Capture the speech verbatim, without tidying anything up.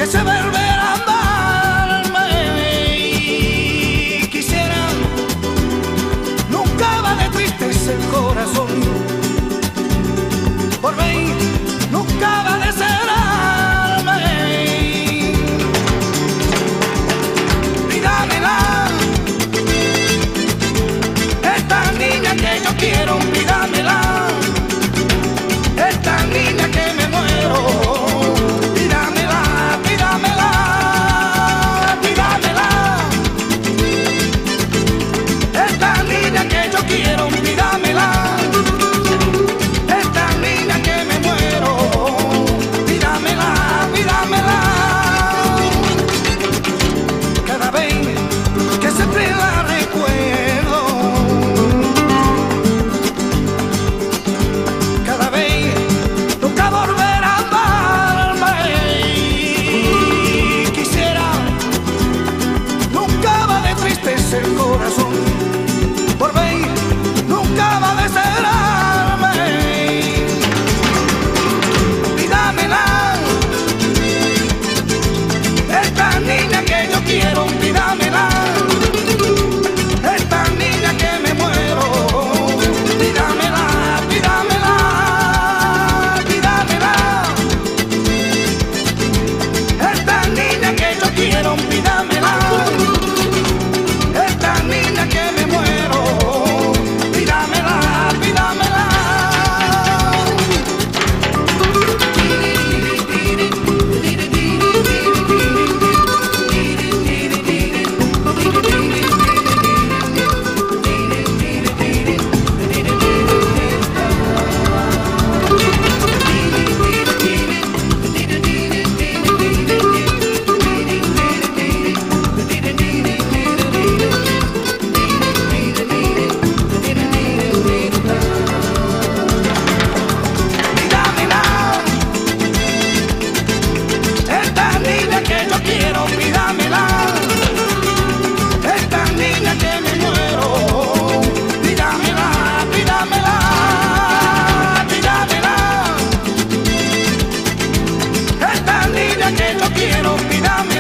que se volverá a amarme. Quisiera, nunca va de tristeza el corazón, por mí nunca va de cerrarme. Y dámela, esta niña que yo quiero, y dámela, esta niña que me muero. Pídamela, pídamela, pídamela, esta niña que yo quiero, pídamela, esta niña que me muero. Pídamela, pídamela, cada vez que siempre la recuerdo, cada vez nunca volverá a amarme. Quisiera, nunca va de tristeza el corazón, por mí nunca va de cerrarme. Pídamela, esta niña que yo quiero, pídamela, esta niña que me muero. Pídamela, pídamela, pídamela, esta niña que yo quiero, pídamela, esta niña que me muero. Pídamela, pídamela. Pídamela, esta niña que yo quiero, pídamela, esta niña que me muero. Pídamela, pídamela, pídamela, esta niña que yo quiero, pídamela.